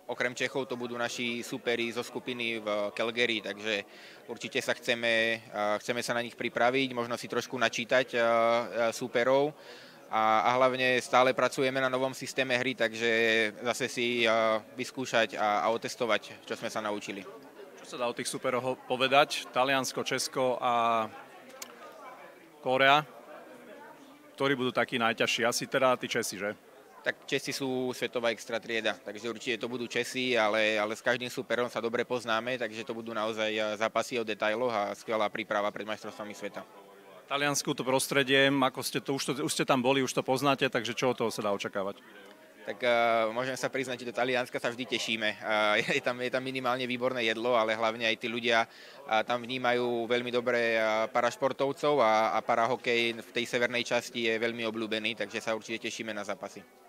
okrem Čechov to budú naši superi zo skupiny v Calgary, takže určite chceme sa na nich pripraviť, možno si trošku načítať súperov a hlavne stále pracujeme na novom systéme hry, takže zase si vyskúšať a otestovať, čo sme sa naučili. Čo sa dá o tých superoch povedať? Taliansko, Česko a Kórea, ktorí budú takí najťažší? Asi teda tí Česi, že? Tak Česi sú svetová extra trieda, takže určite to budú Česi, ale s každým súperom sa dobre poznáme, takže to budú naozaj zápasy o detailoch a skvelá príprava pred majstrovstvami sveta. Taliansku to prostredie, ako už ste tam boli, už to poznáte, takže čo od toho sa dá očakávať? Tak môžem sa priznať, že do Talianska sa vždy tešíme. Je tam minimálne výborné jedlo, ale hlavne aj tí ľudia tam vnímajú veľmi dobre parašportovcov a parahokej v tej severnej časti je veľmi obľúbený, takže sa určite tešíme na zápasy.